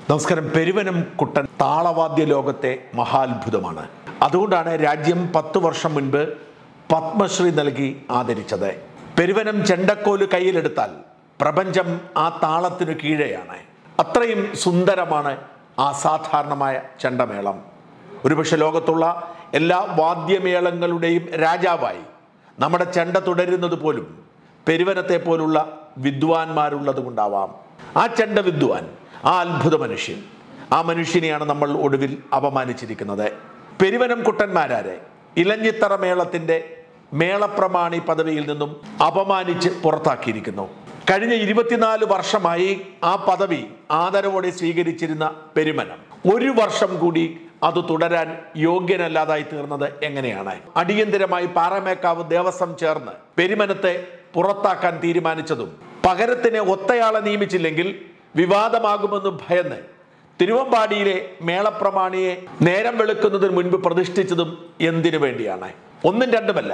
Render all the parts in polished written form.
നമസ്കാരം. പെരുവനം കുട്ടൻ താളവാദ്യ ലോകത്തെ മഹാത്ഭുതമാണ്. അതുകൊണ്ടാണ് രാജ്യം 10 വർഷം മുൻപ് പത്മശ്രീ നൽകി ആദരിച്ചത്. പെരുവനം ചെണ്ടക്കോല് കയ്യിലെടുത്താൽ പ്രപഞ്ചം ആ താളത്തിനു കീഴെയാണ്. അത്രയും സുന്ദരമാണ് ആ സാധാരണമായ ചെണ്ടമേളം. ഒരുപക്ഷെ ലോകത്തുള്ള എല്ലാ വാദ്യമേളങ്ങളുടെയും രാജാവായി നമ്മുടെ ചെണ്ട തുടരുന്നത് പോലും പെരുവനത്തെ പോലുള്ള വിദ്വാൻമാരുള്ളത് കൊണ്ടാവാം. ആ ചെണ്ട വിദ്വാൻ, ആ അത്ഭുത മനുഷ്യൻ, ആ മനുഷ്യനെയാണ് നമ്മൾ ഒടുവിൽ അപമാനിച്ചിരിക്കുന്നത്. പെരുവനം കുട്ടന്മാരാരെ ഇലഞ്ഞിത്തറ മേളത്തിന്റെ മേളപ്രമാണി പദവിയിൽ നിന്നും അപമാനിച്ച് പുറത്താക്കിയിരിക്കുന്നു. കഴിഞ്ഞ 24 വർഷമായി ആ പദവി ആദരവോടെ സ്വീകരിച്ചിരുന്ന പെരുവനം 1 വർഷം കൂടി അത് തുടരാൻ യോഗ്യനല്ലാതായി തീർന്നത് എങ്ങനെയാണ്? അടിയന്തരമായി പാറമേക്കാവ് ദേവസ്വം ചേർന്ന് പെരുവനത്തെ പുറത്താക്കാൻ തീരുമാനിച്ചതും പകരത്തിന് ഒത്തയാളെ നിയമിച്ചില്ലെങ്കിൽ വിവാദമാകുമെന്ന് ഭയന്ന് തിരുവമ്പാടിയിലെ മേളപ്രമാണിയെ നേരം വെളുക്കുന്നതിന് മുൻപ് പ്രതിഷ്ഠിച്ചതും എന്തിനു വേണ്ടിയാണ്? ഒന്നും രണ്ടുമല്ല,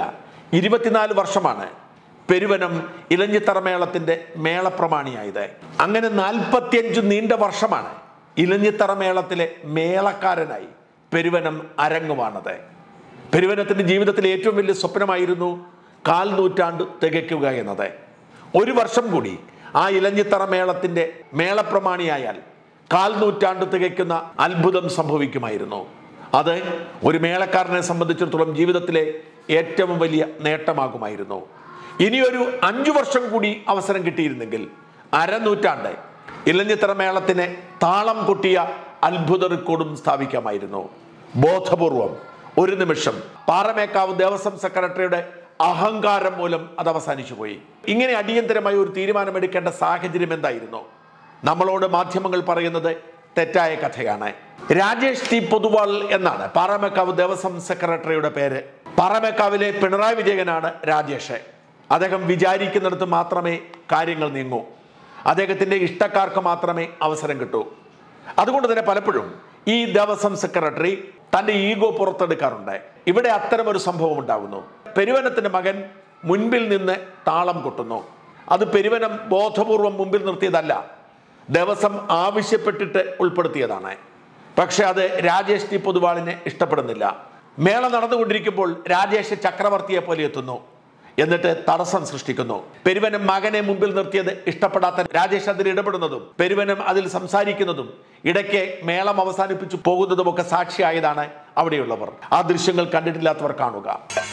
24 വർഷമാണ് പെരുവനം ഇലഞ്ഞിത്തറ മേളത്തിന്റെ മേളപ്രമാണിയായത്. അങ്ങനെ 45 നീണ്ട വർഷമാണ് ഇലഞ്ഞിത്തറ മേളത്തിലെ മേളക്കാരനായി പെരുവനം അരങ്ങുവാണത്. പെരുവനത്തിന്റെ ജീവിതത്തിലെ ഏറ്റവും വലിയ സ്വപ്നമായിരുന്നു 1/4 നൂറ്റാണ്ട് തികയ്ക്കുക എന്നത്. 1 വർഷം കൂടി ആ ഇലഞ്ഞിത്തറ മേളത്തിന്റെ മേളപ്രമാണിയായാൽ 1/4 നൂറ്റാണ്ട് തികയ്ക്കുന്ന അത്ഭുതം സംഭവിക്കുമായിരുന്നു. അത് ഒരു മേളക്കാരനെ സംബന്ധിച്ചിടത്തോളം ജീവിതത്തിലെ ഏറ്റവും വലിയ നേട്ടമാകുമായിരുന്നു. ഇനിയൊരു 5 വർഷം കൂടി അവസരം കിട്ടിയിരുന്നെങ്കിൽ 1/2 നൂറ്റാണ്ട് ഇലഞ്ഞിത്തറ മേളത്തിന് താളം കൊട്ടിയ അത്ഭുത റെക്കോർഡും സ്ഥാപിക്കാമായിരുന്നു. ബോധപൂർവം ഒരു നിമിഷം പാറമേക്കാവ് ദേവസ്വം സെക്രട്ടറിയുടെ അഹങ്കാരം മൂലം അത് അവസാനിച്ചു പോയി. ഇങ്ങനെ അടിയന്തരമായി ഒരു തീരുമാനമെടുക്കേണ്ട സാഹചര്യം എന്തായിരുന്നു? നമ്മളോട് മാധ്യമങ്ങൾ പറയുന്നത് തെറ്റായ കഥയാണ്. രാജേഷ് ടി പൊതുവാൾ എന്നാണ് പാറമേക്കാവ് ദേവസ്വം സെക്രട്ടറിയുടെ പേര്. പാറമേക്കാവിലെ പിണറായി വിജയനാണ് രാജേഷ്. അദ്ദേഹം വിചാരിക്കുന്നിടത്ത് മാത്രമേ കാര്യങ്ങൾ നീങ്ങൂ. അദ്ദേഹത്തിന്റെ ഇഷ്ടക്കാർക്ക് മാത്രമേ അവസരം കിട്ടൂ. അതുകൊണ്ട് തന്നെ പലപ്പോഴും ഈ ദേവസ്വം സെക്രട്ടറി തന്റെ ഈഗോ പുറത്തെടുക്കാറുണ്ട്. ഇവിടെ അത്തരമൊരു സംഭവം ഉണ്ടാകുന്നു. പെരുവനത്തിന്റെ മകൻ മുൻപിൽ നിന്ന് താളം കൊട്ടുന്നു. അത് പെരുവനം ബോധപൂർവം മുമ്പിൽ നിർത്തിയതല്ല, ദേവസ്വം ആവശ്യപ്പെട്ടിട്ട് ഉൾപ്പെടുത്തിയതാണ്. പക്ഷെ അത് രാജേഷ് ടി പൊതുവാളിനെ ഇഷ്ടപ്പെടുന്നില്ല. മേള നടന്നുകൊണ്ടിരിക്കുമ്പോൾ രാജേഷ് ചക്രവർത്തിയെ പോലെ എത്തുന്നു, എന്നിട്ട് തടസ്സം സൃഷ്ടിക്കുന്നു. പെരുവനം മകനെ മുമ്പിൽ നിർത്തിയത് ഇഷ്ടപ്പെടാത്ത രാജേഷ് അതിൽ ഇടപെടുന്നതും പെരുവനം അതിൽ സംസാരിക്കുന്നതും ഇടയ്ക്ക് മേളം അവസാനിപ്പിച്ചു പോകുന്നതുമൊക്കെ സാക്ഷിയായതാണ് അവിടെയുള്ളവർ. ആ ദൃശ്യങ്ങൾ കണ്ടിട്ടില്ലാത്തവർ കാണുക.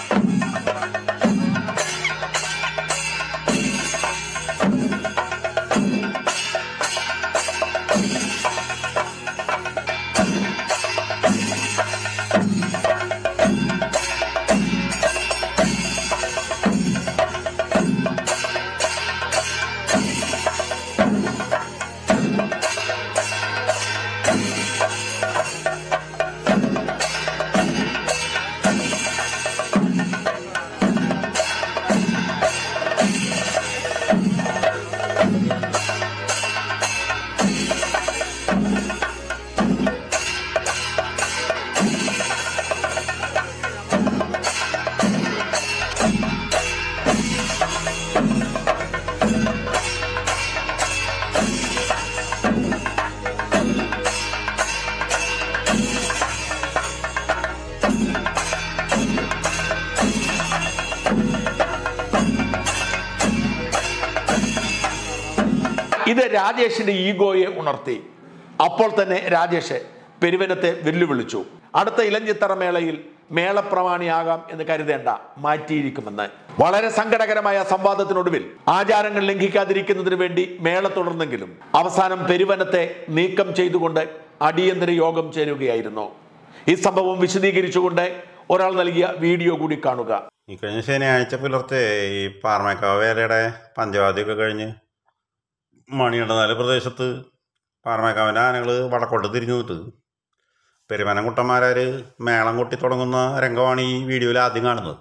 ഇത് രാജേഷിന്റെ ഈഗോയെ ഉണർത്തി. അപ്പോൾ തന്നെ രാജേഷ് പെരുവനത്തെ വെല്ലുവിളിച്ചു. അടുത്ത ഇലഞ്ഞിത്തറ മേളയിൽ മേളപ്രമാണിയാകാം എന്ന് കരുതേണ്ട, മാറ്റിയിരിക്കുമെന്ന്. വളരെ സങ്കടകരമായ സംവാദത്തിനൊടുവിൽ ആചാരങ്ങൾ ലംഘിക്കാതിരിക്കുന്നതിന് വേണ്ടി മേള തുടർന്നെങ്കിലും അവസാനം പെരുവനത്തെ നീക്കം ചെയ്തുകൊണ്ട് അടിയന്തര യോഗം ചേരുകയായിരുന്നു. ഈ സംഭവം വിശദീകരിച്ചുകൊണ്ട് ഒരാൾ നൽകിയ വീഡിയോ കൂടി കാണുക. ഈ കഴിഞ്ഞ ശനിയാഴ്ച പുലർച്ചെ ഈ പാറമേക്കാവ് വേലയുടെ പഞ്ചവാദ്യമൊക്കെ കഴിഞ്ഞ് മണികണ്ഠനാല് പ്രദേശത്ത് പാറമേക്കാവിൻ്റെ ആനകൾ വടക്കോട്ട് തിരിഞ്ഞു നിന്നിട്ട് പെരുവനം കുട്ടന്മാരാർ മേളം കൊട്ടി തുടങ്ങുന്ന രംഗമാണ് ഈ വീഡിയോയിൽ ആദ്യം കാണുന്നത്.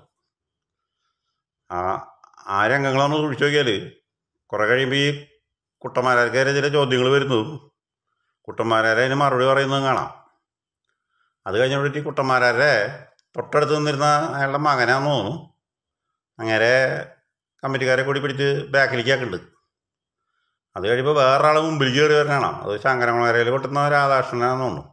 ആ രംഗങ്ങൾ നമ്മൾ സൂക്ഷിച്ചു നോക്കിയാൽ കുറേ കഴിയുമ്പോൾ ഈ കുട്ടന്മാരാർക്കേറെ ചില ചോദ്യങ്ങൾ വരുന്നതും കുട്ടന്മാരാരെ അതിന് മറുപടി പറയുന്നതും കാണാം. അത് കഴിഞ്ഞിട്ട് ഈ കുട്ടന്മാരാരെ തൊട്ടടുത്ത് നിന്നിരുന്ന അയാളുടെ മകനാന്ന് തോന്നുന്നു, അങ്ങനെ കമ്മിറ്റിക്കാരെ കൂടി പിടിച്ച് ബാക്കിലേക്ക് ആക്കുന്നുണ്ട്. അത് കഴിയുമ്പോൾ വേറൊരാൾ മുമ്പിൽ കയറി വരണതാണ്. അത് ശങ്കരമണകരയിൽ കൊട്ടുന്ന രാധാകൃഷ്ണനാണെന്ന് തോന്നുന്നു.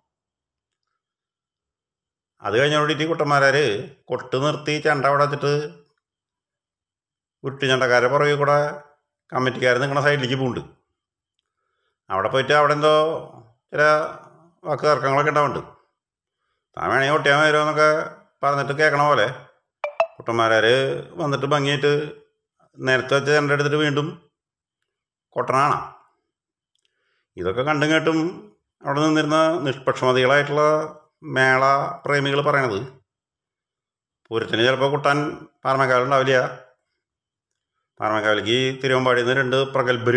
അത് കഴിഞ്ഞോടിയിട്ട് കുട്ടന്മാരാർ കൊട്ട് നിർത്തി ചെണ്ട അവിടെ വെച്ചിട്ട് ഉരുട്ടി ചെണ്ടക്കാരെ പുറകെ കൂടെ കമ്മിറ്റിക്കാർ നിൽക്കുന്ന സൈഡിലേക്ക് പോകുന്നുണ്ട്. അവിടെ പോയിട്ട് അവിടെ എന്തോ ചില വാക്ക് തർക്കങ്ങളൊക്കെ ഉണ്ടാവുന്നുണ്ട്. താൻ വേണമെങ്കിൽ കൊട്ടിയാൽ വരുമോ എന്നൊക്കെ പറഞ്ഞിട്ട് കേൾക്കണ പോലെ കുട്ടന്മാരാർ വന്നിട്ട് ഭംഗിയായിട്ട് നേരത്തെ വെച്ച ചെണ്ട എടുത്തിട്ട് വീണ്ടും കൊട്ടനാണ്. ഇതൊക്കെ കണ്ടും കേട്ടും അവിടെ നിന്നിരുന്ന നിഷ്പക്ഷമതികളായിട്ടുള്ള മേള പ്രേമികൾ പറയണത് പൂരത്തിന് ചിലപ്പോൾ കൊട്ടാൻ പാറമേക്കാവുണ്ടാവില്ല. പാറമേക്കാവിലേക്ക് തിരുവമ്പാടിയിൽ നിന്ന് 2 പ്രഗത്ഭർ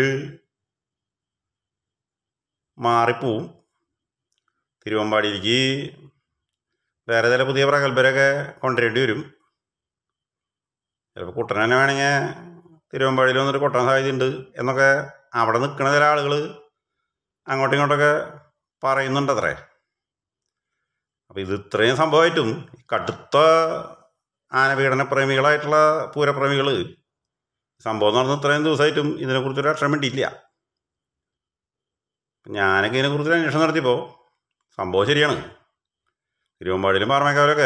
മാറിപ്പോവും. തിരുവമ്പാടിയിലേക്ക് വേറെ ചില പുതിയ പ്രഗത്ഭരൊക്കെ കൊണ്ടുവരേണ്ടി വരും. ചിലപ്പോൾ കുട്ടൻ തന്നെ വേണമെങ്കിൽ തിരുവമ്പാടിയിൽ വന്നിട്ട് കൊട്ടാൻ സാധ്യതയുണ്ട് എന്നൊക്കെ അവിടെ നിൽക്കുന്ന ചില ആളുകൾ അങ്ങോട്ടും ഇങ്ങോട്ടൊക്കെ പറയുന്നുണ്ടത്രേ. അപ്പോൾ ഇത് ഇത്രയും സംഭവമായിട്ടും കടുത്ത ആനപീഡന പ്രേമികളായിട്ടുള്ള പൂരപ്രേമികൾ സംഭവം നടന്ന് ഇത്രയും ദിവസമായിട്ടും ഇതിനെക്കുറിച്ചൊരു അക്ഷരം വേണ്ടിയില്ല. ഞാനൊക്കെ ഇതിനെക്കുറിച്ചൊരു അന്വേഷണം നടത്തിയപ്പോൾ സംഭവം ശരിയാണ്. തിരുവമ്പാടിയിലും പാറമേക്കാവിലൊക്കെ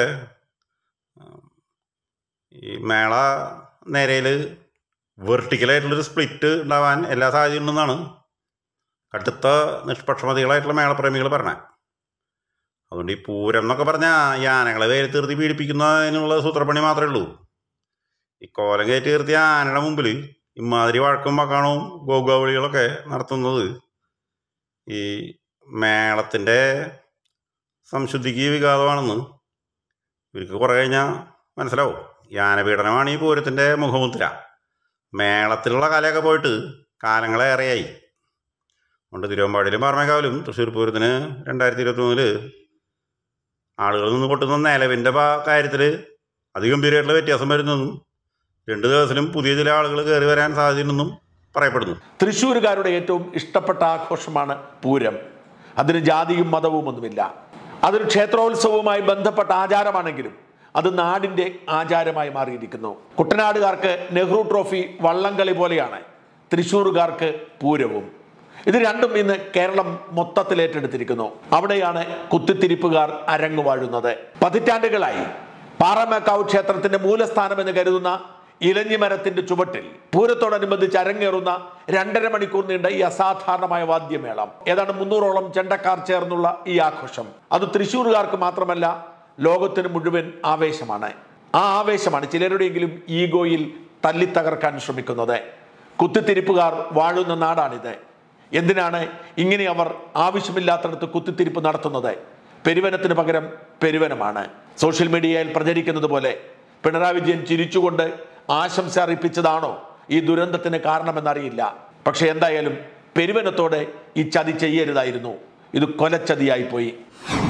ഈ മേള നേരയിൽ വെർട്ടിക്കലായിട്ടുള്ളൊരു സ്പ്ലിറ്റ് ഉണ്ടാവാൻ എല്ലാ സാധ്യതയും ഉണ്ടെന്നാണ് കടുത്ത നിഷ്പക്ഷമതികളായിട്ടുള്ള മേളപ്രേമികൾ പറഞ്ഞത്. അതുകൊണ്ട് ഈ പൂരം എന്നൊക്കെ പറഞ്ഞാൽ ഈ ആനകളെ വേര് തീർത്തി പീഡിപ്പിക്കുന്നതിനുള്ള സൂത്രപ്പണി മാത്രമേ ഉള്ളൂ. ഈ കോലം കയറ്റി തീർത്തിയ ആനയുടെ മുമ്പിൽ ഇമാതിരി വഴക്കും വക്കാണവും ഗോഗാവളികളൊക്കെ നടത്തുന്നത് ഈ മേളത്തിൻ്റെ സംശുദ്ധിക്ക് വിഘാതമാണെന്ന് ഇവർക്ക് കുറേ കഴിഞ്ഞാൽ മനസ്സിലാവും. ഈ ആനപീഡനമാണ് ഈ പൂരത്തിൻ്റെ മുഖമുദ്ര. മേളത്തിലുള്ള കലയൊക്കെ പോയിട്ട് കാലങ്ങളേറെയായി. അതുകൊണ്ട് തിരുവമ്പാടിയിലും പാറമേക്കാവിലും തൃശ്ശൂർ പൂരത്തിന് 2023 ആളുകളിൽ നിന്ന് കൊട്ടുന്ന നിലവിൻ്റെ കാര്യത്തിൽ അതിഗംഭീരമായിട്ടുള്ള വ്യത്യാസം വരുന്നതെന്നും 2 ദിവസത്തിലും പുതിയ ചില ആളുകൾ കയറി വരാൻ സാധ്യതയുണ്ടെന്നും പറയപ്പെടുന്നു. തൃശ്ശൂരുകാരുടെ ഏറ്റവും ഇഷ്ടപ്പെട്ട ആഘോഷമാണ് പൂരം. അതിന് ജാതിയും മതവും ഒന്നുമില്ല. അതൊരു ക്ഷേത്രോത്സവവുമായി ബന്ധപ്പെട്ട ആചാരമാണെങ്കിലും അത് നാടിൻ്റെ ആചാരമായി മാറിയിരിക്കുന്നു. കുട്ടനാടുകാർക്ക് നെഹ്റു ട്രോഫി വള്ളംകളി പോലെയാണ് തൃശ്ശൂരുകാർക്ക് പൂരവും. ഇത് രണ്ടും ഇന്ന് കേരളം മൊത്തത്തിൽ ഏറ്റെടുത്തിരിക്കുന്നു. അവിടെയാണ് കുത്തിത്തിരിപ്പുകാർ അരങ്ങുവാഴുന്നത്. പതിറ്റാണ്ടുകളായി പാറമേക്കാവ് ക്ഷേത്രത്തിന്റെ മൂലസ്ഥാനം എന്ന് കരുതുന്ന ഇലഞ്ഞിമരത്തിന്റെ ചുവട്ടിൽ പൂരത്തോടനുബന്ധിച്ച് അരങ്ങേറുന്ന 2.5 മണിക്കൂർ നീണ്ട ഈ അസാധാരണമായ വാദ്യമേളം, ഏതാണ്ട് 300ഓളം ചെണ്ടക്കാർ ചേർന്നുള്ള ഈ ആഘോഷം, അത് തൃശ്ശൂരുകാർക്ക് മാത്രമല്ല ലോകത്തിന് മുഴുവൻ ആവേശമാണ്. ആ ആവേശമാണ് ചിലരുടെയെങ്കിലും ഈഗോയിൽ തല്ലിത്തകർക്കാൻ ശ്രമിക്കുന്നത്. കുത്തിത്തിരിപ്പുകാർ വാഴുന്ന നാടാണിത്. എന്തിനാണ് ഇങ്ങനെ അവർ ആവശ്യമില്ലാത്തടത്ത് കുത്തിത്തിരിപ്പ് നടത്തുന്നത്? പെരുവനത്തിന് പകരം പെരുവനമാണ്. സോഷ്യൽ മീഡിയയിൽ പ്രചരിക്കുന്നത് പോലെ പിണറായി വിജയൻ ചിരിച്ചുകൊണ്ട് ആശംസ അറിയിപ്പിച്ചതാണോ ഈ ദുരന്തത്തിന് കാരണമെന്നറിയില്ല. പക്ഷെ എന്തായാലും പെരുവനത്തോടെ ഈ ചതി ചെയ്യരുതായിരുന്നു. ഇത് കൊലച്ചതിയായിപ്പോയി.